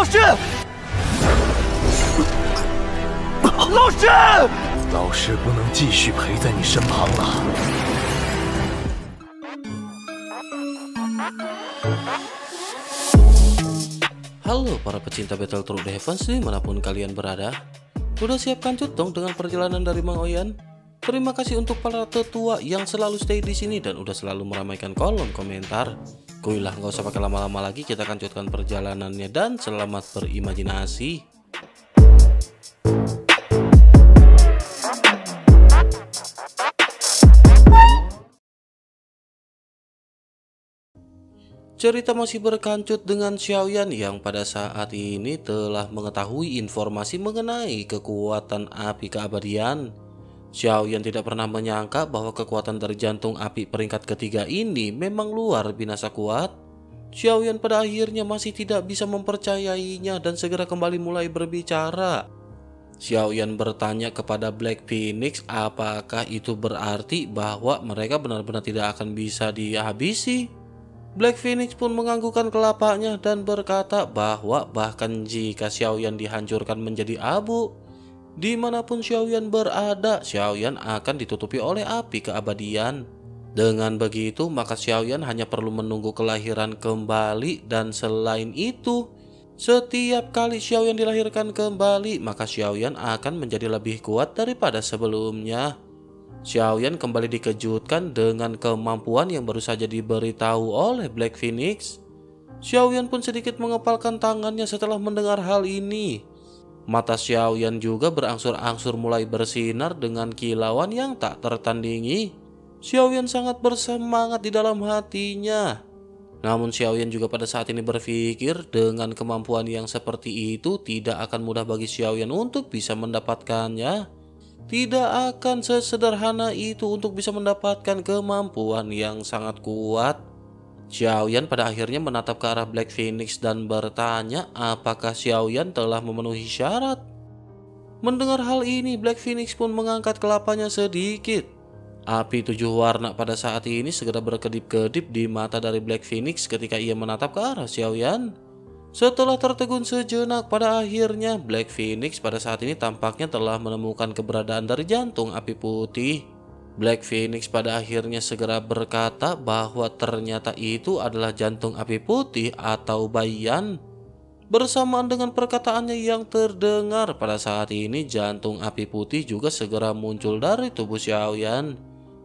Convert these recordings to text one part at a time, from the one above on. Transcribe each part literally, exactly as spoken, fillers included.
老师，老师， 老师不能继续陪在你身旁了。 Halo para pecinta Battle Through the Heavens dimanapun kalian berada. Udah siap kancut dong dengan perjalanan dari Mang Oyan? Terima kasih untuk para tetua yang selalu stay di sini dan udah selalu meramaikan kolom komentar. Kuilah nggak usah pakai lama-lama lagi, kita kancut perjalanannya dan selamat berimajinasi. Cerita masih berkancut dengan Xiaoyan yang pada saat ini telah mengetahui informasi mengenai kekuatan api keabadian. Xiaoyan tidak pernah menyangka bahwa kekuatan dari jantung api peringkat ketiga ini memang luar biasa kuat. Xiaoyan pada akhirnya masih tidak bisa mempercayainya dan segera kembali mulai berbicara. Xiaoyan bertanya kepada Black Phoenix apakah itu berarti bahwa mereka benar-benar tidak akan bisa dihabisi. Black Phoenix pun menganggukkan kelapanya dan berkata bahwa bahkan jika Xiaoyan dihancurkan menjadi abu, dimanapun Xiaoyan berada, Xiaoyan akan ditutupi oleh api keabadian. Dengan begitu, maka Xiaoyan hanya perlu menunggu kelahiran kembali, dan selain itu, setiap kali Xiaoyan dilahirkan kembali, maka Xiaoyan akan menjadi lebih kuat daripada sebelumnya. Xiaoyan kembali dikejutkan dengan kemampuan yang baru saja diberitahu oleh Black Phoenix. Xiaoyan pun sedikit mengepalkan tangannya setelah mendengar hal ini. Mata Xiaoyan juga berangsur-angsur mulai bersinar dengan kilauan yang tak tertandingi. Xiaoyan sangat bersemangat di dalam hatinya. Namun Xiaoyan juga pada saat ini berpikir dengan kemampuan yang seperti itu tidak akan mudah bagi Xiaoyan untuk bisa mendapatkannya. Tidak akan sesederhana itu untuk bisa mendapatkan kemampuan yang sangat kuat. Xiaoyan pada akhirnya menatap ke arah Black Phoenix dan bertanya apakah Xiaoyan telah memenuhi syarat. Mendengar hal ini, Black Phoenix pun mengangkat kelapanya sedikit. Api tujuh warna pada saat ini segera berkedip-kedip di mata dari Black Phoenix ketika ia menatap ke arah Xiaoyan. Setelah tertegun sejenak, pada akhirnya Black Phoenix pada saat ini tampaknya telah menemukan keberadaan dari jantung api putih. Black Phoenix pada akhirnya segera berkata bahwa ternyata itu adalah jantung api putih atau Baiyan. Bersamaan dengan perkataannya yang terdengar pada saat ini, jantung api putih juga segera muncul dari tubuh Xiaoyan.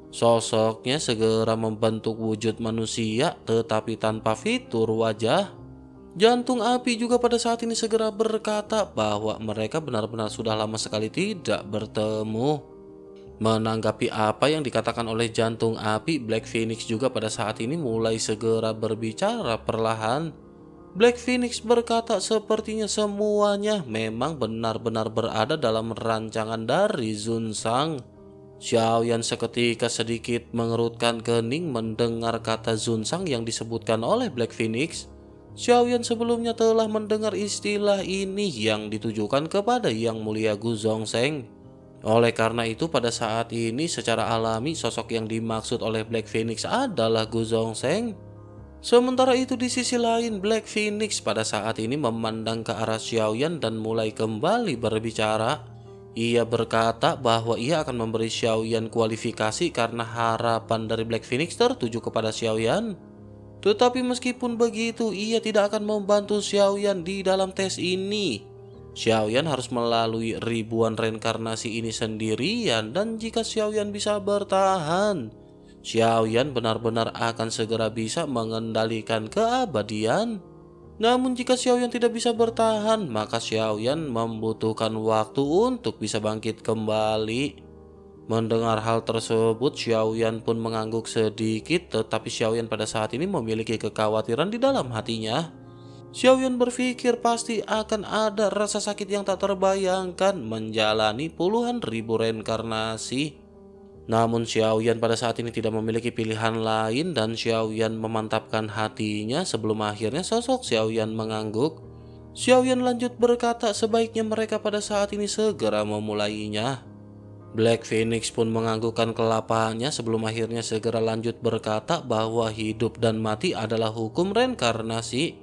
Sosoknya segera membentuk wujud manusia tetapi tanpa fitur wajah. Jantung api juga pada saat ini segera berkata bahwa mereka benar-benar sudah lama sekali tidak bertemu. Menanggapi apa yang dikatakan oleh jantung api, Black Phoenix juga pada saat ini mulai segera berbicara perlahan. Black Phoenix berkata sepertinya semuanya memang benar-benar berada dalam rancangan dari Zunsang. Xiaoyan seketika sedikit mengerutkan kening mendengar kata Zunsang yang disebutkan oleh Black Phoenix. Xiaoyan sebelumnya telah mendengar istilah ini yang ditujukan kepada Yang Mulia Gu Zongsheng. Oleh karena itu pada saat ini secara alami sosok yang dimaksud oleh Black Phoenix adalah Gu Zongsheng. Sementara itu di sisi lain, Black Phoenix pada saat ini memandang ke arah Xiaoyan dan mulai kembali berbicara. Ia berkata bahwa ia akan memberi Xiaoyan kualifikasi karena harapan dari Black Phoenix tertuju kepada Xiaoyan. Tetapi meskipun begitu, ia tidak akan membantu Xiaoyan di dalam tes ini. Xiaoyan harus melalui ribuan reinkarnasi ini sendirian, dan jika Xiaoyan bisa bertahan, Xiaoyan benar-benar akan segera bisa mengendalikan keabadian. Namun jika Xiaoyan tidak bisa bertahan, maka Xiaoyan membutuhkan waktu untuk bisa bangkit kembali. Mendengar hal tersebut, Xiaoyan pun mengangguk sedikit, tetapi Xiaoyan pada saat ini memiliki kekhawatiran di dalam hatinya. Xiaoyan berpikir pasti akan ada rasa sakit yang tak terbayangkan menjalani puluhan ribu reinkarnasi. Namun Xiaoyan pada saat ini tidak memiliki pilihan lain dan Xiaoyan memantapkan hatinya sebelum akhirnya sosok Xiaoyan mengangguk. Xiaoyan lanjut berkata sebaiknya mereka pada saat ini segera memulainya. Black Phoenix pun menganggukkan kelapanya sebelum akhirnya segera lanjut berkata bahwa hidup dan mati adalah hukum reinkarnasi.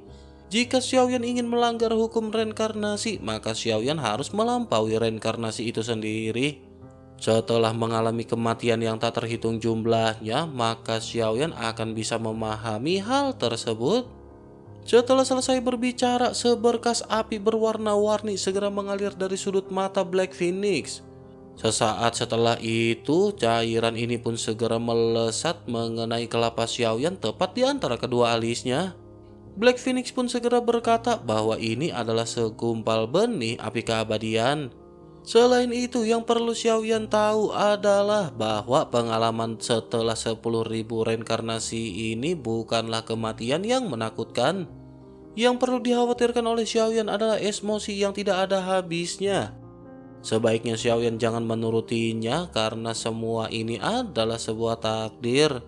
Jika Xiaoyan ingin melanggar hukum reinkarnasi, maka Xiaoyan harus melampaui reinkarnasi itu sendiri. Setelah mengalami kematian yang tak terhitung jumlahnya, maka Xiaoyan akan bisa memahami hal tersebut. Setelah selesai berbicara, seberkas api berwarna-warni segera mengalir dari sudut mata Black Phoenix. Sesaat setelah itu, cairan ini pun segera melesat mengenai kelapa Xiaoyan tepat di antara kedua alisnya. Black Phoenix pun segera berkata bahwa ini adalah segumpal benih api keabadian. Selain itu, yang perlu Xiaoyan tahu adalah bahwa pengalaman setelah sepuluh ribu reinkarnasi ini bukanlah kematian yang menakutkan. Yang perlu dikhawatirkan oleh Xiaoyan adalah emosi yang tidak ada habisnya. Sebaiknya Xiaoyan jangan menurutinya karena semua ini adalah sebuah takdir.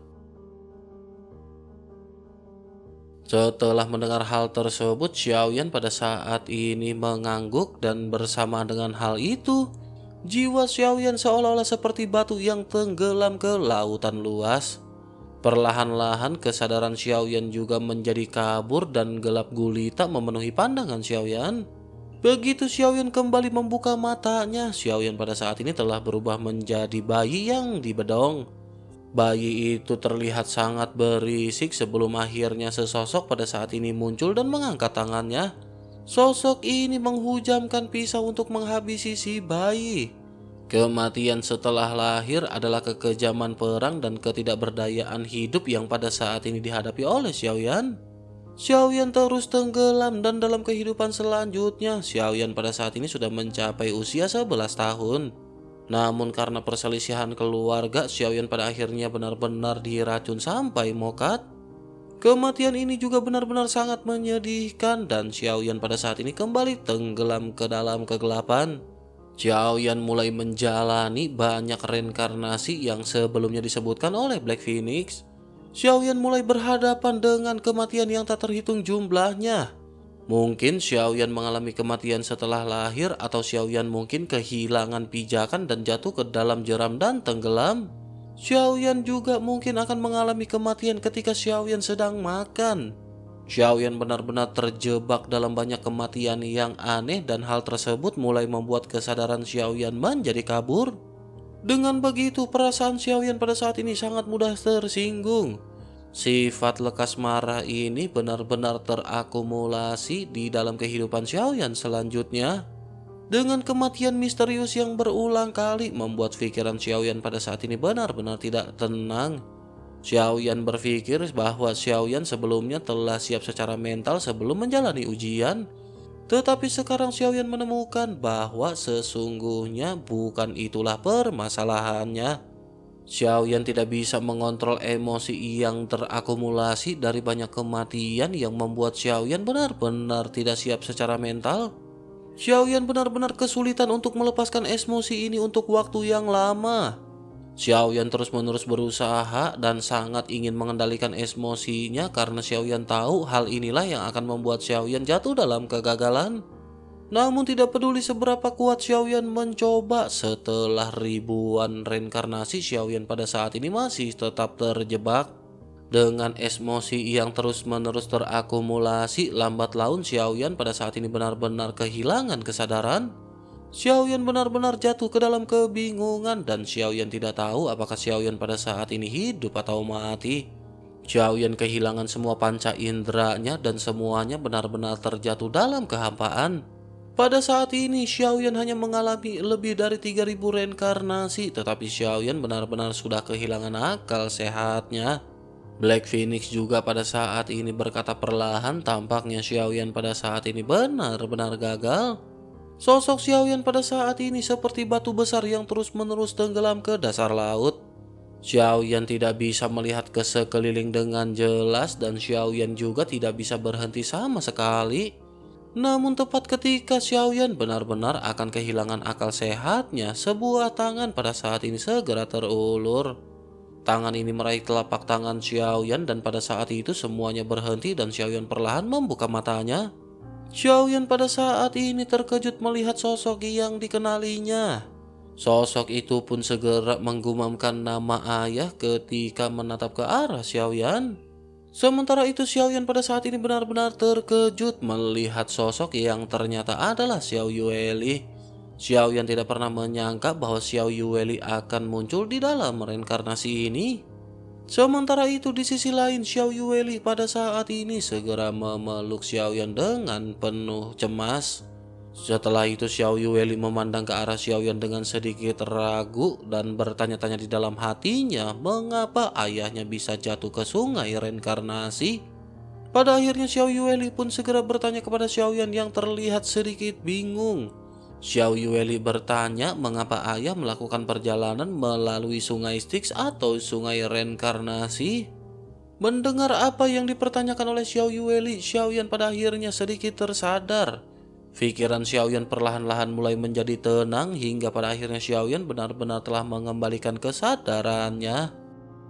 Setelah mendengar hal tersebut, Xiaoyan pada saat ini mengangguk dan bersamaan dengan hal itu, jiwa Xiaoyan seolah-olah seperti batu yang tenggelam ke lautan luas. Perlahan-lahan kesadaran Xiaoyan juga menjadi kabur dan gelap gulita memenuhi pandangan Xiaoyan. Begitu Xiaoyan kembali membuka matanya, Xiaoyan pada saat ini telah berubah menjadi bayi yang dibedong. Bayi itu terlihat sangat berisik sebelum akhirnya sesosok pada saat ini muncul dan mengangkat tangannya. Sosok ini menghujamkan pisau untuk menghabisi si bayi. Kematian setelah lahir adalah kekejaman perang dan ketidakberdayaan hidup yang pada saat ini dihadapi oleh Xiaoyan. Xiaoyan terus tenggelam dan dalam kehidupan selanjutnya, Xiaoyan pada saat ini sudah mencapai usia sebelas tahun. Namun karena perselisihan keluarga, Xiaoyan pada akhirnya benar-benar diracun sampai mokat. Kematian ini juga benar-benar sangat menyedihkan dan Xiaoyan pada saat ini kembali tenggelam ke dalam kegelapan. Xiaoyan mulai menjalani banyak reinkarnasi yang sebelumnya disebutkan oleh Black Phoenix. Xiaoyan mulai berhadapan dengan kematian yang tak terhitung jumlahnya. Mungkin Xiaoyan mengalami kematian setelah lahir, atau Xiaoyan mungkin kehilangan pijakan dan jatuh ke dalam jeram dan tenggelam. Xiaoyan juga mungkin akan mengalami kematian ketika Xiaoyan sedang makan. Xiaoyan benar-benar terjebak dalam banyak kematian yang aneh dan hal tersebut mulai membuat kesadaran Xiaoyan menjadi kabur. Dengan begitu, perasaan Xiaoyan pada saat ini sangat mudah tersinggung. Sifat lekas marah ini benar-benar terakumulasi di dalam kehidupan Xiaoyan selanjutnya. Dengan kematian misterius yang berulang kali membuat pikiran Xiaoyan pada saat ini benar-benar tidak tenang. Xiaoyan berpikir bahwa Xiaoyan sebelumnya telah siap secara mental sebelum menjalani ujian. Tetapi sekarang Xiaoyan menemukan bahwa sesungguhnya bukan itulah permasalahannya. Xiaoyan tidak bisa mengontrol emosi yang terakumulasi dari banyak kematian yang membuat Xiaoyan benar-benar tidak siap secara mental. Xiaoyan benar-benar kesulitan untuk melepaskan emosi ini untuk waktu yang lama. Xiaoyan terus-menerus berusaha dan sangat ingin mengendalikan emosinya karena Xiaoyan tahu hal inilah yang akan membuat Xiaoyan jatuh dalam kegagalan. Namun tidak peduli seberapa kuat Xiaoyan mencoba, setelah ribuan reinkarnasi Xiaoyan pada saat ini masih tetap terjebak. Dengan emosi yang terus-menerus terakumulasi, lambat laun Xiaoyan pada saat ini benar-benar kehilangan kesadaran. Xiaoyan benar-benar jatuh ke dalam kebingungan dan Xiaoyan tidak tahu apakah Xiaoyan pada saat ini hidup atau mati. Xiaoyan kehilangan semua panca inderanya dan semuanya benar-benar terjatuh dalam kehampaan. Pada saat ini Xiaoyan hanya mengalami lebih dari tiga ribu reinkarnasi, tetapi Xiaoyan benar-benar sudah kehilangan akal sehatnya. Black Phoenix juga pada saat ini berkata perlahan, tampaknya Xiaoyan pada saat ini benar-benar gagal. Sosok Xiaoyan pada saat ini seperti batu besar yang terus-menerus tenggelam ke dasar laut. Xiaoyan tidak bisa melihat ke sekeliling dengan jelas dan Xiaoyan juga tidak bisa berhenti sama sekali. Namun tepat ketika Xiaoyan benar-benar akan kehilangan akal sehatnya, sebuah tangan pada saat ini segera terulur. Tangan ini meraih telapak tangan Xiaoyan dan pada saat itu semuanya berhenti dan Xiaoyan perlahan membuka matanya. Xiaoyan pada saat ini terkejut melihat sosok yang dikenalinya. Sosok itu pun segera menggumamkan nama ayah ketika menatap ke arah Xiaoyan. Sementara itu Xiaoyan pada saat ini benar-benar terkejut melihat sosok yang ternyata adalah Xiao Yueli. Xiaoyan tidak pernah menyangka bahwa Xiao Yueli akan muncul di dalam reinkarnasi ini. Sementara itu di sisi lain Xiao Yueli pada saat ini segera memeluk Xiaoyan dengan penuh cemas. Setelah itu Xiao Yueli memandang ke arah Xiaoyan dengan sedikit ragu dan bertanya-tanya di dalam hatinya mengapa ayahnya bisa jatuh ke sungai reinkarnasi. Pada akhirnya Xiao Yueli pun segera bertanya kepada Xiaoyan yang terlihat sedikit bingung. Xiao Yueli bertanya mengapa ayah melakukan perjalanan melalui sungai Styx atau sungai reinkarnasi. Mendengar apa yang dipertanyakan oleh Xiao Yueli, Xiaoyan pada akhirnya sedikit tersadar. Pikiran Xiaoyan perlahan-lahan mulai menjadi tenang hingga pada akhirnya Xiaoyan benar-benar telah mengembalikan kesadarannya.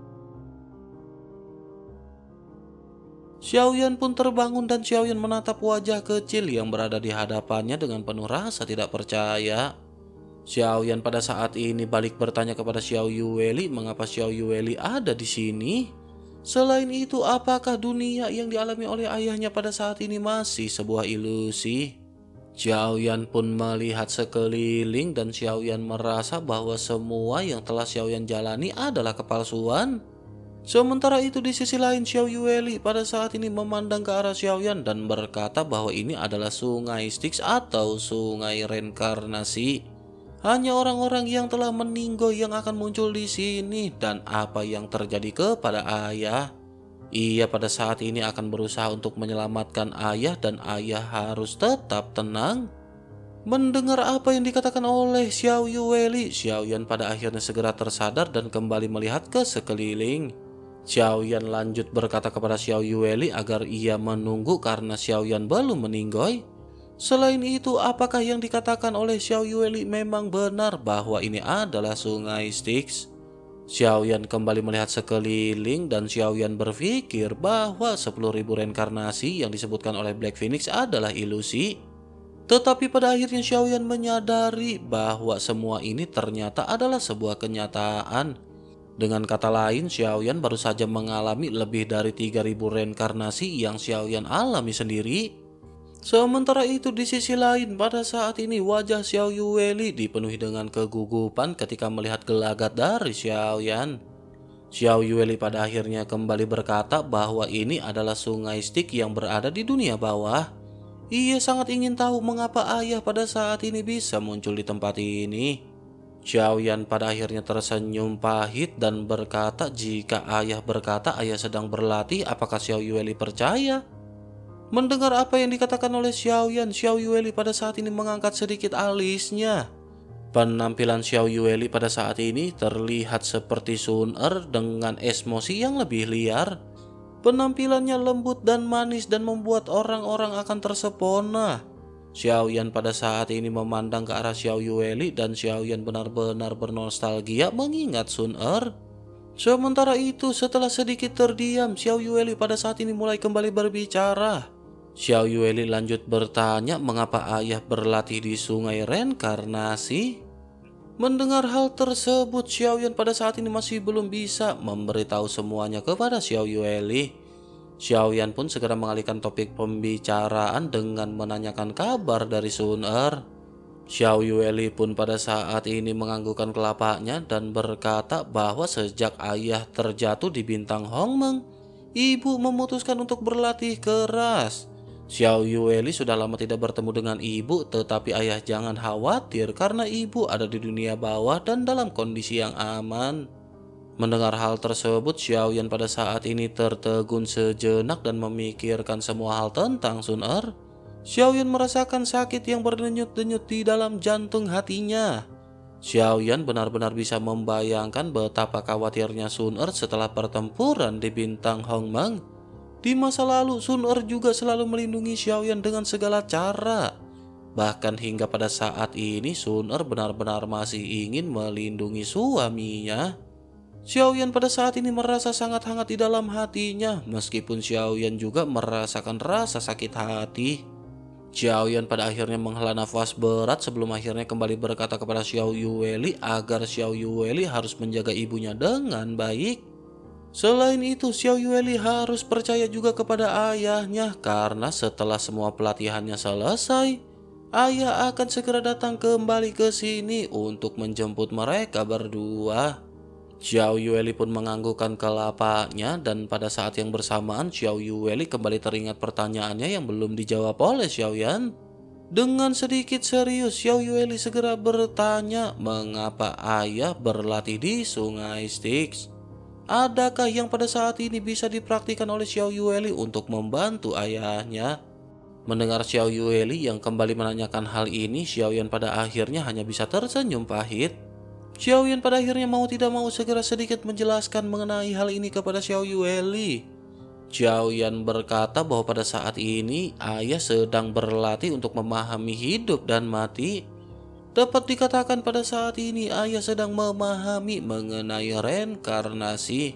Xiaoyan pun terbangun dan Xiaoyan menatap wajah kecil yang berada di hadapannya dengan penuh rasa tidak percaya. Xiaoyan pada saat ini balik bertanya kepada Xiao Yueli mengapa Xiao Yueli ada di sini. Selain itu, apakah dunia yang dialami oleh ayahnya pada saat ini masih sebuah ilusi? Xiaoyan pun melihat sekeliling dan Xiaoyan merasa bahwa semua yang telah Xiaoyan jalani adalah kepalsuan. Sementara itu di sisi lain Xiao Yueli pada saat ini memandang ke arah Xiaoyan dan berkata bahwa ini adalah sungai Styx atau sungai reinkarnasi. Hanya orang-orang yang telah meninggal yang akan muncul di sini dan apa yang terjadi kepada ayah. Ia pada saat ini akan berusaha untuk menyelamatkan ayah dan ayah harus tetap tenang. Mendengar apa yang dikatakan oleh Xiao Yueli, Xiaoyan pada akhirnya segera tersadar dan kembali melihat ke sekeliling. Xiaoyan lanjut berkata kepada Xiao Yueli agar ia menunggu karena Xiaoyan belum meninggoy. Selain itu, apakah yang dikatakan oleh Xiao Yueli memang benar bahwa ini adalah sungai Styx? Xiaoyan kembali melihat sekeliling dan Xiaoyan berpikir bahwa sepuluh ribu reinkarnasi yang disebutkan oleh Black Phoenix adalah ilusi. Tetapi pada akhirnya Xiaoyan menyadari bahwa semua ini ternyata adalah sebuah kenyataan. Dengan kata lain, Xiaoyan baru saja mengalami lebih dari tiga ribu reinkarnasi yang Xiaoyan alami sendiri. Sementara itu di sisi lain pada saat ini wajah Xiao Yueli dipenuhi dengan kegugupan ketika melihat gelagat dari Xiaoyan. Xiao Yueli pada akhirnya kembali berkata bahwa ini adalah sungai Styx yang berada di dunia bawah. Ia sangat ingin tahu mengapa ayah pada saat ini bisa muncul di tempat ini. Xiaoyan pada akhirnya tersenyum pahit dan berkata jika ayah berkata ayah sedang berlatih, apakah Xiao Yueli percaya? Mendengar apa yang dikatakan oleh Xiaoyan, Xiao Yueli pada saat ini mengangkat sedikit alisnya. Penampilan Xiao Yueli pada saat ini terlihat seperti Sun Er dengan emosi yang lebih liar. Penampilannya lembut dan manis dan membuat orang-orang akan tersepona. Xiaoyan pada saat ini memandang ke arah Xiao Yueli dan Xiaoyan benar-benar bernostalgia mengingat Sun Er. Sementara itu setelah sedikit terdiam, Xiao Yueli pada saat ini mulai kembali berbicara. Xiao Yueli lanjut bertanya mengapa ayah berlatih di sungai reinkarnasi. Mendengar hal tersebut, Xiaoyan pada saat ini masih belum bisa memberitahu semuanya kepada Xiao Yueli. Xiaoyan pun segera mengalihkan topik pembicaraan dengan menanyakan kabar dari Sun Er. Xiao Yueli pun pada saat ini menganggukkan kelapanya dan berkata bahwa sejak ayah terjatuh di bintang Hongmeng, ibu memutuskan untuk berlatih keras. Xiao Yueli sudah lama tidak bertemu dengan ibu, tetapi ayah jangan khawatir karena ibu ada di dunia bawah dan dalam kondisi yang aman. Mendengar hal tersebut, Xiaoyan pada saat ini tertegun sejenak dan memikirkan semua hal tentang Sun Er. Xiaoyan merasakan sakit yang berdenyut-denyut di dalam jantung hatinya. Xiaoyan benar-benar bisa membayangkan betapa khawatirnya Sun Er setelah pertempuran di bintang Hongmeng. Di masa lalu, Sun Er juga selalu melindungi Xiaoyan dengan segala cara. Bahkan hingga pada saat ini, Sun Er benar-benar masih ingin melindungi suaminya. Xiaoyan pada saat ini merasa sangat hangat di dalam hatinya, meskipun Xiaoyan juga merasakan rasa sakit hati. Xiaoyan pada akhirnya menghela nafas berat sebelum akhirnya kembali berkata kepada Xiao Yueli agar Xiao Yueli harus menjaga ibunya dengan baik. Selain itu, Xiao Yueli harus percaya juga kepada ayahnya karena setelah semua pelatihannya selesai, ayah akan segera datang kembali ke sini untuk menjemput mereka berdua. Xiao Yueli pun menganggukkan kelapanya dan pada saat yang bersamaan Xiao Yueli kembali teringat pertanyaannya yang belum dijawab oleh Xiaoyan. Dengan sedikit serius, Xiao Yueli segera bertanya mengapa ayah berlatih di Sungai Styx. Adakah yang pada saat ini bisa dipraktikkan oleh Xiao Yueli untuk membantu ayahnya? Mendengar Xiao Yueli yang kembali menanyakan hal ini, Xiaoyan pada akhirnya hanya bisa tersenyum pahit. Xiaoyan pada akhirnya mau tidak mau segera sedikit menjelaskan mengenai hal ini kepada Xiao Yueli. Xiaoyan berkata bahwa pada saat ini ayah sedang berlatih untuk memahami hidup dan mati. Dapat dikatakan pada saat ini ayah sedang memahami mengenai reinkarnasi.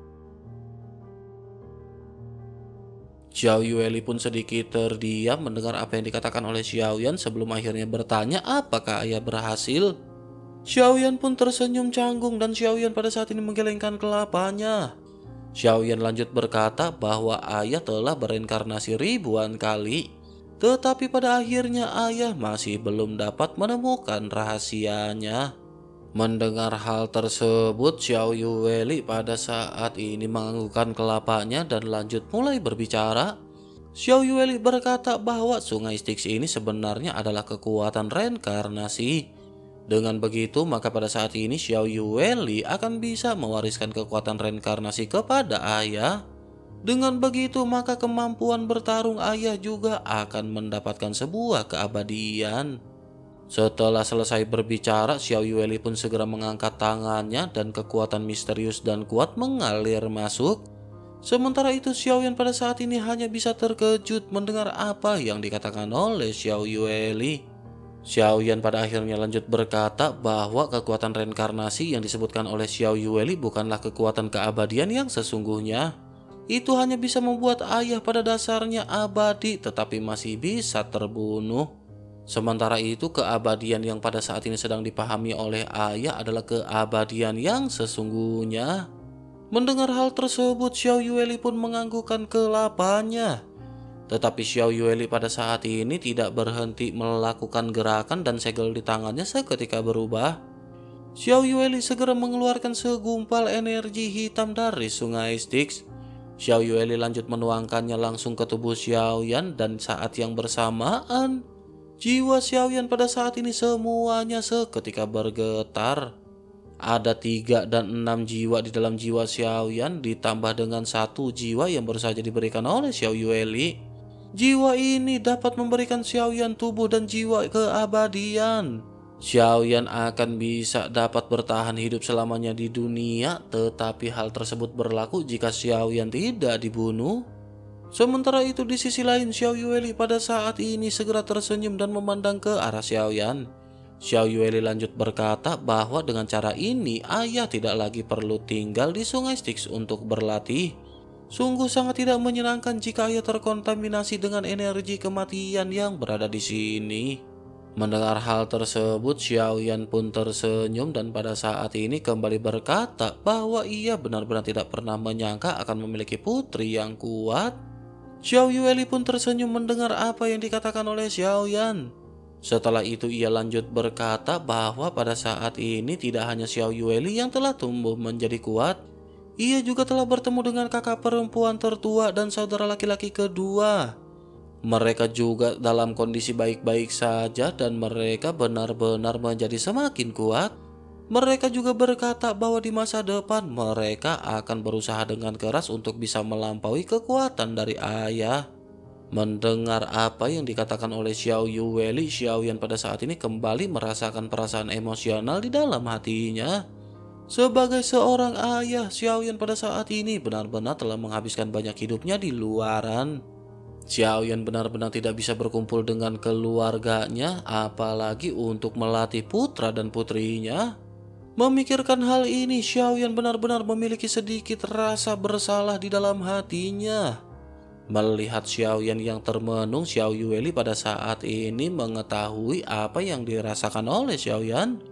Xiao Yueli pun sedikit terdiam mendengar apa yang dikatakan oleh Xiaoyan sebelum akhirnya bertanya apakah ayah berhasil. Xiaoyan pun tersenyum canggung dan Xiaoyan pada saat ini menggelengkan kelapanya. Xiaoyan lanjut berkata bahwa ayah telah bereinkarnasi ribuan kali. Tetapi pada akhirnya ayah masih belum dapat menemukan rahasianya. Mendengar hal tersebut, Xiao Yueli pada saat ini menganggukkan kelapanya dan lanjut mulai berbicara. Xiao Yueli berkata bahwa Sungai Styx ini sebenarnya adalah kekuatan reinkarnasi. Dengan begitu, maka pada saat ini Xiao Yueli akan bisa mewariskan kekuatan reinkarnasi kepada ayah. Dengan begitu, maka kemampuan bertarung ayah juga akan mendapatkan sebuah keabadian. Setelah selesai berbicara, Xiao Yueli pun segera mengangkat tangannya dan kekuatan misterius dan kuat mengalir masuk. Sementara itu, Xiaoyan pada saat ini hanya bisa terkejut mendengar apa yang dikatakan oleh Xiao Yueli. Xiaoyan pada akhirnya lanjut berkata bahwa kekuatan reinkarnasi yang disebutkan oleh Xiao Yueli bukanlah kekuatan keabadian yang sesungguhnya. Itu hanya bisa membuat ayah pada dasarnya abadi tetapi masih bisa terbunuh. Sementara itu keabadian yang pada saat ini sedang dipahami oleh ayah adalah keabadian yang sesungguhnya. Mendengar hal tersebut, Xiao Yueli pun menganggukkan kelapanya. Tetapi Xiao Yueli pada saat ini tidak berhenti melakukan gerakan dan segel di tangannya seketika berubah. Xiao Yueli segera mengeluarkan segumpal energi hitam dari Sungai Styx. Xiao Yueli lanjut menuangkannya langsung ke tubuh Xiaoyan dan saat yang bersamaan, jiwa Xiaoyan pada saat ini semuanya seketika bergetar. Ada tiga dan enam jiwa di dalam jiwa Xiaoyan ditambah dengan satu jiwa yang baru saja diberikan oleh Xiao Yueli. Jiwa ini dapat memberikan Xiaoyan tubuh dan jiwa keabadian. Xiaoyan akan bisa dapat bertahan hidup selamanya di dunia, tetapi hal tersebut berlaku jika Xiaoyan tidak dibunuh. Sementara itu di sisi lain, Xiao Yueli pada saat ini segera tersenyum dan memandang ke arah Xiaoyan. Xiao Yueli lanjut berkata bahwa dengan cara ini ayah tidak lagi perlu tinggal di Sungai Styx untuk berlatih. Sungguh sangat tidak menyenangkan jika ayah terkontaminasi dengan energi kematian yang berada di sini. Mendengar hal tersebut, Xiaoyan pun tersenyum dan pada saat ini kembali berkata bahwa ia benar-benar tidak pernah menyangka akan memiliki putri yang kuat. Xiao Yueli pun tersenyum mendengar apa yang dikatakan oleh Xiaoyan. Setelah itu ia lanjut berkata bahwa pada saat ini tidak hanya Xiao Yueli yang telah tumbuh menjadi kuat, ia juga telah bertemu dengan kakak perempuan tertua dan saudara laki-laki kedua. Mereka juga dalam kondisi baik-baik saja dan mereka benar-benar menjadi semakin kuat. Mereka juga berkata bahwa di masa depan mereka akan berusaha dengan keras untuk bisa melampaui kekuatan dari ayah. Mendengar apa yang dikatakan oleh Xiao Yueli, Xiaoyan pada saat ini kembali merasakan perasaan emosional di dalam hatinya. Sebagai seorang ayah, Xiaoyan pada saat ini benar-benar telah menghabiskan banyak hidupnya di luaran. Xiaoyan benar-benar tidak bisa berkumpul dengan keluarganya, apalagi untuk melatih putra dan putrinya. Memikirkan hal ini, Xiaoyan benar-benar memiliki sedikit rasa bersalah di dalam hatinya. Melihat Xiaoyan yang termenung, Xiao Yueli pada saat ini mengetahui apa yang dirasakan oleh Xiaoyan.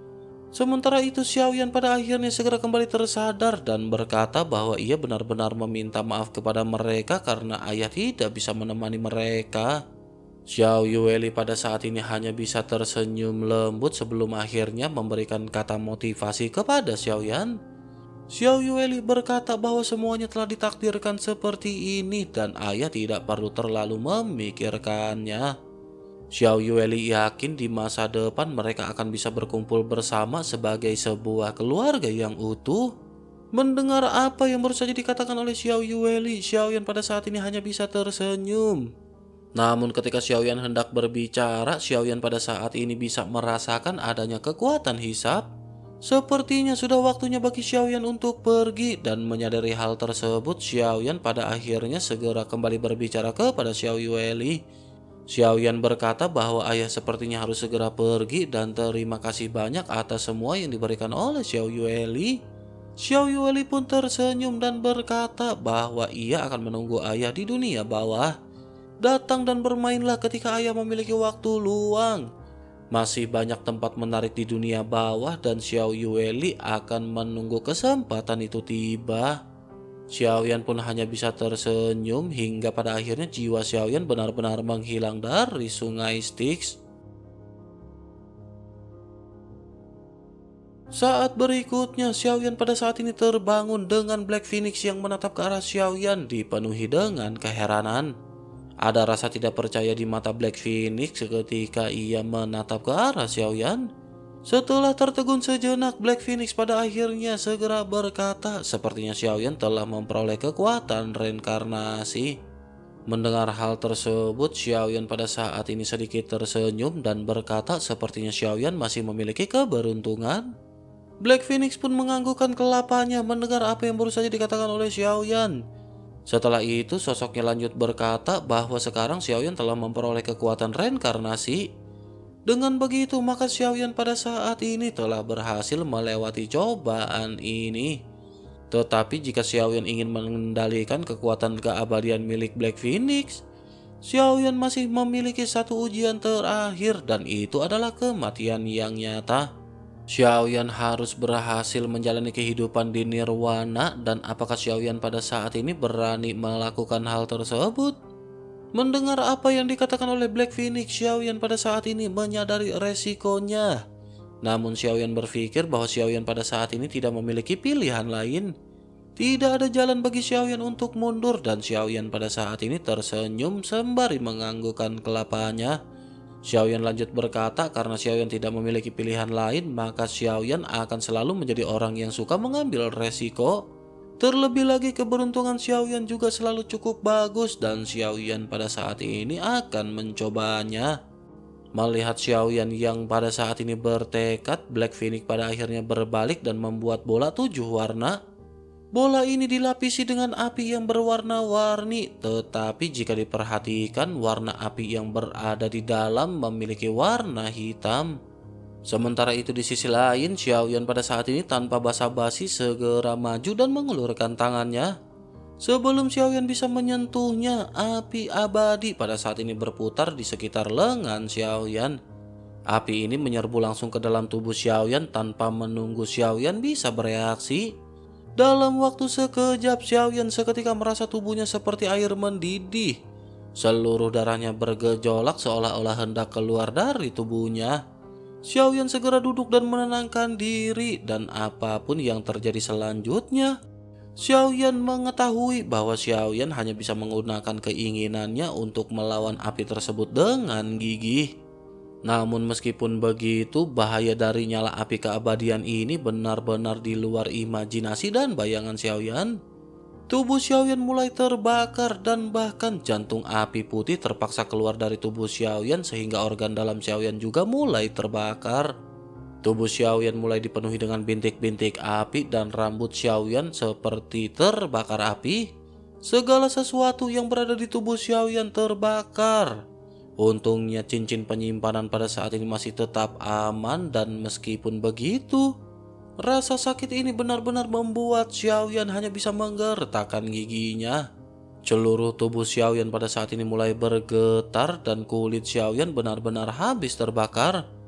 Sementara itu Xiaoyan pada akhirnya segera kembali tersadar dan berkata bahwa ia benar-benar meminta maaf kepada mereka karena ayah tidak bisa menemani mereka. Xiao Yueli pada saat ini hanya bisa tersenyum lembut sebelum akhirnya memberikan kata motivasi kepada Xiaoyan. Xiao Yueli berkata bahwa semuanya telah ditakdirkan seperti ini dan ayah tidak perlu terlalu memikirkannya. Xiao Yueli yakin di masa depan mereka akan bisa berkumpul bersama sebagai sebuah keluarga yang utuh. Mendengar apa yang baru saja dikatakan oleh Xiao Yueli, Xiaoyan pada saat ini hanya bisa tersenyum. Namun ketika Xiaoyan hendak berbicara, Xiaoyan pada saat ini bisa merasakan adanya kekuatan hisap. Sepertinya sudah waktunya bagi Xiaoyan untuk pergi, dan menyadari hal tersebut, Xiaoyan pada akhirnya segera kembali berbicara kepada Xiao Yueli. Xiaoyan berkata bahwa ayah sepertinya harus segera pergi dan terima kasih banyak atas semua yang diberikan oleh Xiao Yueli. Xiao Yueli pun tersenyum dan berkata bahwa ia akan menunggu ayah di dunia bawah. Datang dan bermainlah ketika ayah memiliki waktu luang. Masih banyak tempat menarik di dunia bawah dan Xiao Yueli akan menunggu kesempatan itu tiba. Xiaoyan pun hanya bisa tersenyum hingga pada akhirnya jiwa Xiaoyan benar-benar menghilang dari sungai Styx. Saat berikutnya, Xiaoyan pada saat ini terbangun dengan Black Phoenix yang menatap ke arah Xiaoyan dipenuhi dengan keheranan. Ada rasa tidak percaya di mata Black Phoenix ketika ia menatap ke arah Xiaoyan. Setelah tertegun sejenak, Black Phoenix pada akhirnya segera berkata sepertinya Xiaoyan telah memperoleh kekuatan reinkarnasi. Mendengar hal tersebut, Xiaoyan pada saat ini sedikit tersenyum dan berkata sepertinya Xiaoyan masih memiliki keberuntungan. Black Phoenix pun menganggukkan kelapanya mendengar apa yang baru saja dikatakan oleh Xiaoyan. Setelah itu sosoknya lanjut berkata bahwa sekarang Xiaoyan telah memperoleh kekuatan reinkarnasi. Dengan begitu maka Xiaoyan pada saat ini telah berhasil melewati cobaan ini. Tetapi jika Xiaoyan ingin mengendalikan kekuatan keabadian milik Black Phoenix, Xiaoyan masih memiliki satu ujian terakhir dan itu adalah kematian yang nyata. Xiaoyan harus berhasil menjalani kehidupan di nirwana dan apakah Xiaoyan pada saat ini berani melakukan hal tersebut? Mendengar apa yang dikatakan oleh Black Phoenix, Xiaoyan pada saat ini menyadari resikonya. Namun Xiaoyan berpikir bahwa Xiaoyan pada saat ini tidak memiliki pilihan lain. Tidak ada jalan bagi Xiaoyan untuk mundur dan Xiaoyan pada saat ini tersenyum sembari menganggukkan kelapanya. Xiaoyan lanjut berkata karena Xiaoyan tidak memiliki pilihan lain, maka Xiaoyan akan selalu menjadi orang yang suka mengambil resiko. Terlebih lagi keberuntungan Xiaoyan juga selalu cukup bagus dan Xiaoyan pada saat ini akan mencobanya. Melihat Xiaoyan yang pada saat ini bertekad, Black Phoenix pada akhirnya berbalik dan membuat bola tujuh warna. Bola ini dilapisi dengan api yang berwarna-warni, tetapi jika diperhatikan warna api yang berada di dalam memiliki warna hitam. Sementara itu di sisi lain, Xiaoyan pada saat ini tanpa basa-basi segera maju dan mengulurkan tangannya. Sebelum Xiaoyan bisa menyentuhnya, api abadi pada saat ini berputar di sekitar lengan Xiaoyan. Api ini menyerbu langsung ke dalam tubuh Xiaoyan tanpa menunggu Xiaoyan bisa bereaksi. Dalam waktu sekejap, Xiaoyan seketika merasa tubuhnya seperti air mendidih. Seluruh darahnya bergejolak seolah-olah hendak keluar dari tubuhnya. Xiaoyan segera duduk dan menenangkan diri dan apapun yang terjadi selanjutnya, Xiaoyan mengetahui bahwa Xiaoyan hanya bisa menggunakan keinginannya untuk melawan api tersebut dengan gigih. Namun meskipun begitu, bahaya dari nyala api keabadian ini benar-benar di luar imajinasi dan bayangan Xiaoyan. Tubuh Xiaoyan mulai terbakar dan bahkan jantung api putih terpaksa keluar dari tubuh Xiaoyan sehingga organ dalam Xiaoyan juga mulai terbakar. Tubuh Xiaoyan mulai dipenuhi dengan bintik-bintik api dan rambut Xiaoyan seperti terbakar api. Segala sesuatu yang berada di tubuh Xiaoyan terbakar. Untungnya cincin penyimpanan pada saat ini masih tetap aman dan meskipun begitu, rasa sakit ini benar-benar membuat Xiaoyan hanya bisa menggertakkan giginya. Seluruh tubuh Xiaoyan pada saat ini mulai bergetar dan kulit Xiaoyan benar-benar habis terbakar.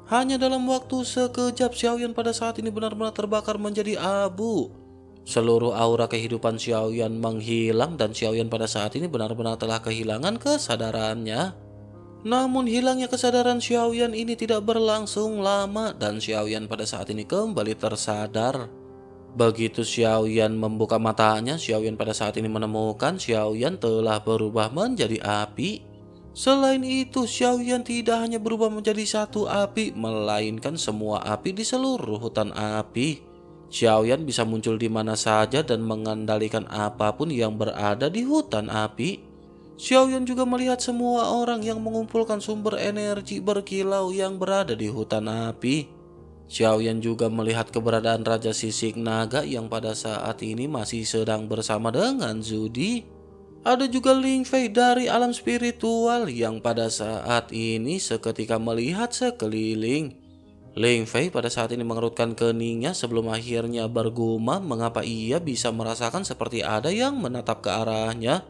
Hanya dalam waktu sekejap Xiaoyan pada saat ini benar-benar terbakar menjadi abu. Seluruh aura kehidupan Xiaoyan menghilang dan Xiaoyan pada saat ini benar-benar telah kehilangan kesadarannya. Namun hilangnya kesadaran Xiaoyan ini tidak berlangsung lama dan Xiaoyan pada saat ini kembali tersadar. Begitu Xiaoyan membuka matanya, Xiaoyan pada saat ini menemukan Xiaoyan telah berubah menjadi api. Selain itu, Xiaoyan tidak hanya berubah menjadi satu api, melainkan semua api di seluruh hutan api. Xiaoyan bisa muncul di mana saja dan mengendalikan apapun yang berada di hutan api. Xiaoyan juga melihat semua orang yang mengumpulkan sumber energi berkilau yang berada di hutan api. Xiaoyan juga melihat keberadaan Raja Sisik Naga yang pada saat ini masih sedang bersama dengan Zudi. Ada juga Ling Fei dari alam spiritual yang pada saat ini seketika melihat sekeliling. Ling Fei pada saat ini mengerutkan keningnya sebelum akhirnya bergumam mengapa ia bisa merasakan seperti ada yang menatap ke arahnya.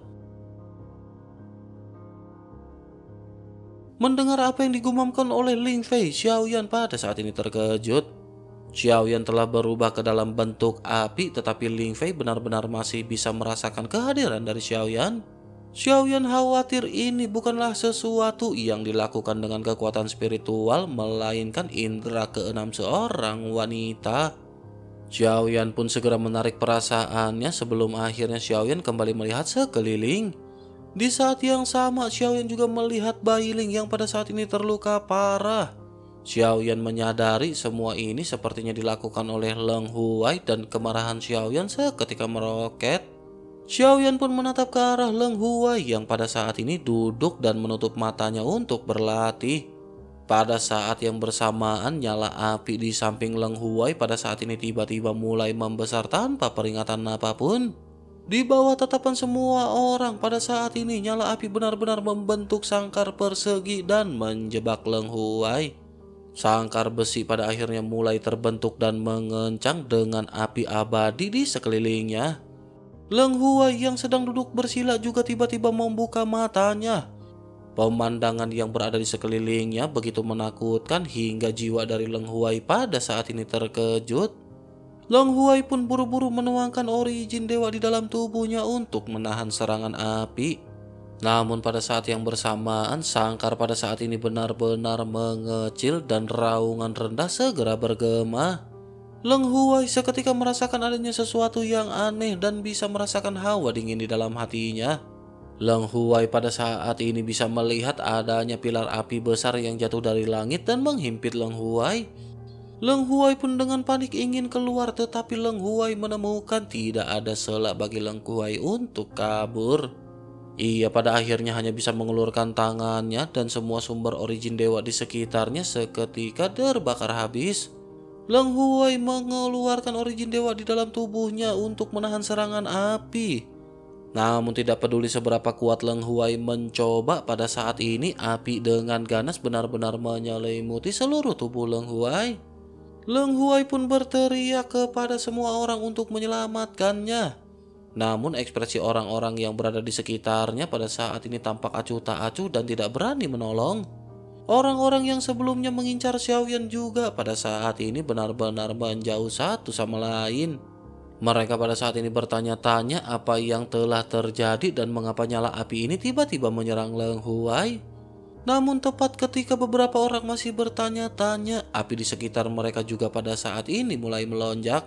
Mendengar apa yang digumamkan oleh Ling Fei, Xiaoyan pada saat ini terkejut. Xiaoyan telah berubah ke dalam bentuk api, tetapi Ling Fei benar-benar masih bisa merasakan kehadiran dari Xiaoyan. Xiaoyan khawatir ini bukanlah sesuatu yang dilakukan dengan kekuatan spiritual, melainkan indera keenam seorang wanita. Xiaoyan pun segera menarik perasaannya sebelum akhirnya Xiaoyan kembali melihat sekeliling. Di saat yang sama, Xiaoyan juga melihat Bai Ling yang pada saat ini terluka parah. Xiaoyan menyadari semua ini sepertinya dilakukan oleh Leng Huai dan kemarahan Xiaoyan seketika meroket. Xiaoyan pun menatap ke arah Leng Huai yang pada saat ini duduk dan menutup matanya untuk berlatih. Pada saat yang bersamaan, nyala api di samping Leng Huai pada saat ini tiba-tiba mulai membesar tanpa peringatan apapun. Di bawah tatapan semua orang pada saat ini nyala api benar-benar membentuk sangkar persegi dan menjebak Leng Huai. Sangkar besi pada akhirnya mulai terbentuk dan mengencang dengan api abadi di sekelilingnya. Leng Huai yang sedang duduk bersila juga tiba-tiba membuka matanya. Pemandangan yang berada di sekelilingnya begitu menakutkan hingga jiwa dari Leng Huai pada saat ini terkejut. Leng Huai pun buru-buru menuangkan origin dewa di dalam tubuhnya untuk menahan serangan api. Namun pada saat yang bersamaan, sangkar pada saat ini benar-benar mengecil dan raungan rendah segera bergema. Leng Huai seketika merasakan adanya sesuatu yang aneh dan bisa merasakan hawa dingin di dalam hatinya. Leng Huai pada saat ini bisa melihat adanya pilar api besar yang jatuh dari langit dan menghimpit Leng Huai. Leng Huai pun dengan panik ingin keluar, tetapi Leng Huai menemukan tidak ada celah bagi Leng Huai untuk kabur. Ia pada akhirnya hanya bisa mengulurkan tangannya dan semua sumber origin dewa di sekitarnya seketika terbakar habis. Leng Huai mengeluarkan origin dewa di dalam tubuhnya untuk menahan serangan api. Namun tidak peduli seberapa kuat Leng Huai mencoba, pada saat ini api dengan ganas benar-benar menyelimuti seluruh tubuh Leng Huai. Leng Huai pun berteriak kepada semua orang untuk menyelamatkannya. Namun ekspresi orang-orang yang berada di sekitarnya pada saat ini tampak acuh tak acuh dan tidak berani menolong. Orang-orang yang sebelumnya mengincar Xiaoyan juga pada saat ini benar-benar menjauh satu sama lain. Mereka pada saat ini bertanya-tanya apa yang telah terjadi dan mengapa nyala api ini tiba-tiba menyerang Leng Huai. Namun tepat ketika beberapa orang masih bertanya-tanya, api di sekitar mereka juga pada saat ini mulai melonjak.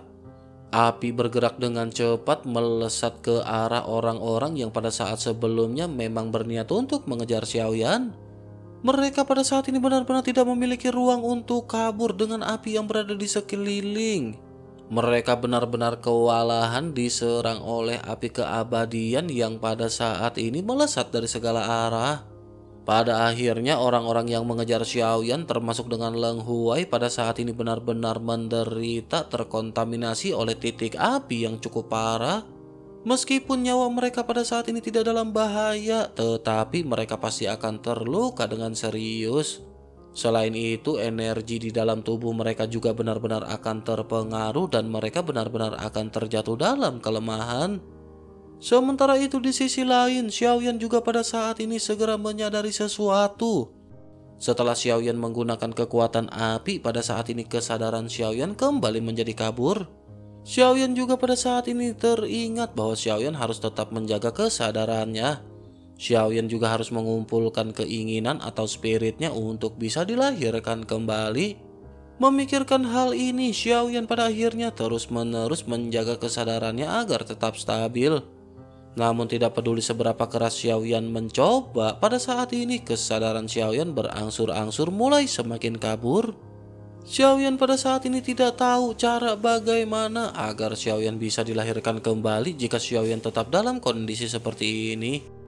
Api bergerak dengan cepat melesat ke arah orang-orang yang pada saat sebelumnya memang berniat untuk mengejar Xiaoyan. Mereka pada saat ini benar-benar tidak memiliki ruang untuk kabur dengan api yang berada di sekeliling. Mereka benar-benar kewalahan diserang oleh api keabadian yang pada saat ini melesat dari segala arah. Pada akhirnya orang-orang yang mengejar Xiaoyan termasuk dengan Leng Huai pada saat ini benar-benar menderita terkontaminasi oleh titik api yang cukup parah. Meskipun nyawa mereka pada saat ini tidak dalam bahaya, tetapi mereka pasti akan terluka dengan serius. Selain itu, energi di dalam tubuh mereka juga benar-benar akan terpengaruh dan mereka benar-benar akan terjatuh dalam kelemahan. Sementara itu di sisi lain, Xiaoyan juga pada saat ini segera menyadari sesuatu. Setelah Xiaoyan menggunakan kekuatan api, pada saat ini kesadaran Xiaoyan kembali menjadi kabur. Xiaoyan juga pada saat ini teringat bahwa Xiaoyan harus tetap menjaga kesadarannya. Xiaoyan juga harus mengumpulkan keinginan atau spiritnya untuk bisa dilahirkan kembali. Memikirkan hal ini, Xiaoyan pada akhirnya terus-menerus menjaga kesadarannya agar tetap stabil. Namun tidak peduli seberapa keras Xiaoyan mencoba, pada saat ini kesadaran Xiaoyan berangsur-angsur mulai semakin kabur. Xiaoyan pada saat ini tidak tahu cara bagaimana agar Xiaoyan bisa dilahirkan kembali jika Xiaoyan tetap dalam kondisi seperti ini.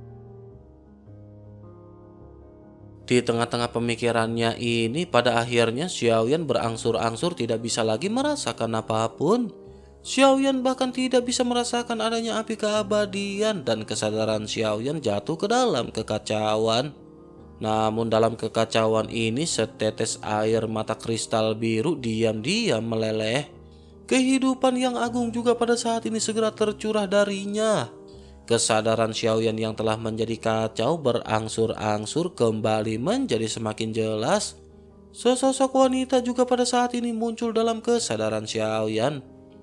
Di tengah-tengah pemikirannya ini, pada akhirnya Xiaoyan berangsur-angsur tidak bisa lagi merasakan apapun. Xiaoyan bahkan tidak bisa merasakan adanya api keabadian dan kesadaran Xiaoyan jatuh ke dalam kekacauan. Namun dalam kekacauan ini, setetes air mata kristal biru diam-diam meleleh. Kehidupan yang agung juga pada saat ini segera tercurah darinya. Kesadaran Xiaoyan yang telah menjadi kacau berangsur-angsur kembali menjadi semakin jelas. Sesosok wanita juga pada saat ini muncul dalam kesadaran Xiaoyan.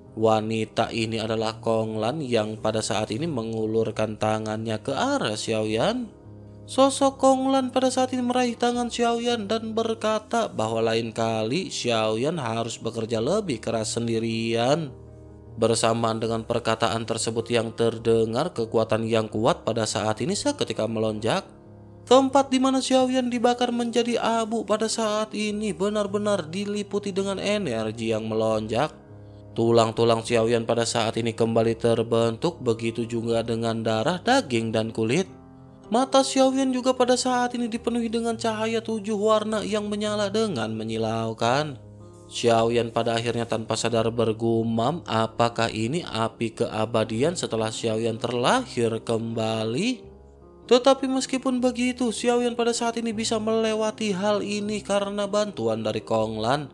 Wanita ini adalah Konglan yang pada saat ini mengulurkan tangannya ke arah Xiaoyan. Sosok Konglan pada saat ini meraih tangan Xiaoyan dan berkata bahwa lain kali Xiaoyan harus bekerja lebih keras sendirian. Bersamaan dengan perkataan tersebut yang terdengar, kekuatan yang kuat pada saat ini seketika melonjak. Tempat di mana Xiaoyan dibakar menjadi abu pada saat ini benar-benar diliputi dengan energi yang melonjak. Tulang-tulang Xiaoyan pada saat ini kembali terbentuk, begitu juga dengan darah, daging, dan kulit. Mata Xiaoyan juga pada saat ini dipenuhi dengan cahaya tujuh warna yang menyala dengan menyilaukan. Xiaoyan pada akhirnya tanpa sadar bergumam, apakah ini api keabadian setelah Xiaoyan terlahir kembali? Tetapi meskipun begitu, Xiaoyan pada saat ini bisa melewati hal ini karena bantuan dari Konglan.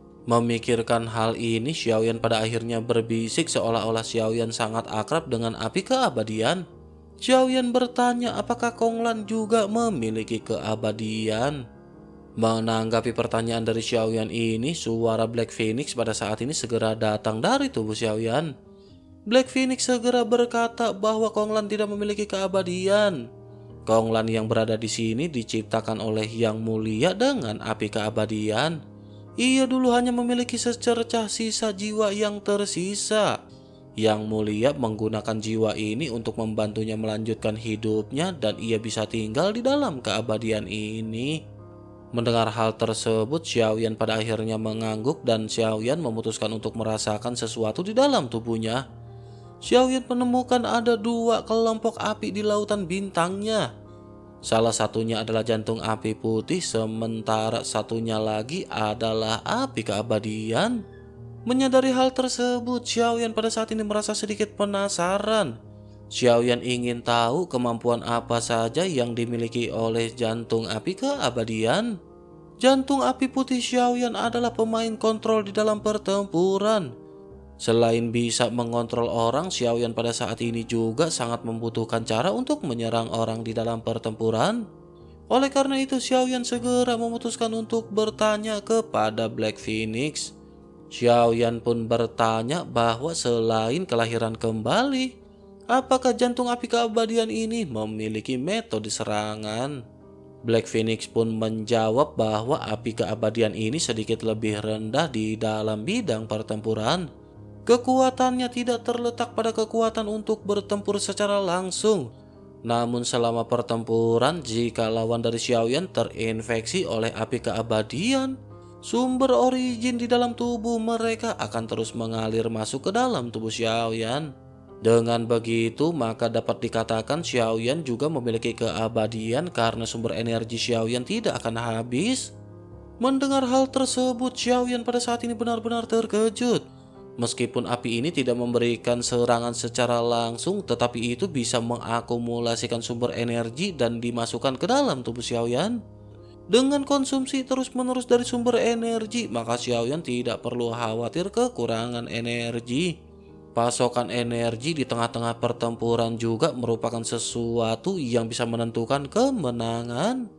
Memikirkan hal ini, Xiaoyan pada akhirnya berbisik seolah-olah Xiaoyan sangat akrab dengan api keabadian. Xiaoyan bertanya apakah Konglan juga memiliki keabadian. Menanggapi pertanyaan dari Xiaoyan ini, suara Black Phoenix pada saat ini segera datang dari tubuh Xiaoyan. Black Phoenix segera berkata bahwa Konglan tidak memiliki keabadian. Konglan yang berada di sini diciptakan oleh Yang Mulia dengan api keabadian. Ia dulu hanya memiliki secercah sisa jiwa yang tersisa. Yang Mulia menggunakan jiwa ini untuk membantunya melanjutkan hidupnya dan ia bisa tinggal di dalam keabadian ini. Mendengar hal tersebut, Xiaoyan pada akhirnya mengangguk dan Xiaoyan memutuskan untuk merasakan sesuatu di dalam tubuhnya. Xiaoyan menemukan ada dua kelompok api di lautan bintangnya. Salah satunya adalah jantung api putih, sementara satunya lagi adalah api keabadian. Menyadari hal tersebut, Xiaoyan pada saat ini merasa sedikit penasaran. Xiaoyan ingin tahu kemampuan apa saja yang dimiliki oleh jantung api keabadian. Jantung api putih Xiaoyan adalah pemain kontrol di dalam pertempuran. Selain bisa mengontrol orang, Xiaoyan pada saat ini juga sangat membutuhkan cara untuk menyerang orang di dalam pertempuran. Oleh karena itu, Xiaoyan segera memutuskan untuk bertanya kepada Black Phoenix. Xiaoyan pun bertanya bahwa selain kelahiran kembali, apakah jantung api keabadian ini memiliki metode serangan? Black Phoenix pun menjawab bahwa api keabadian ini sedikit lebih rendah di dalam bidang pertempuran. Kekuatannya tidak terletak pada kekuatan untuk bertempur secara langsung. Namun selama pertempuran, jika lawan dari Xiaoyan terinfeksi oleh api keabadian, sumber origin di dalam tubuh mereka akan terus mengalir masuk ke dalam tubuh Xiaoyan. Dengan begitu, maka dapat dikatakan Xiaoyan juga memiliki keabadian karena sumber energi Xiaoyan tidak akan habis. Mendengar hal tersebut, Xiaoyan pada saat ini benar-benar terkejut. Meskipun api ini tidak memberikan serangan secara langsung, tetapi itu bisa mengakumulasikan sumber energi dan dimasukkan ke dalam tubuh Xiaoyan. Dengan konsumsi terus-menerus dari sumber energi, maka Xiaoyan tidak perlu khawatir kekurangan energi. Pasokan energi di tengah-tengah pertempuran juga merupakan sesuatu yang bisa menentukan kemenangan.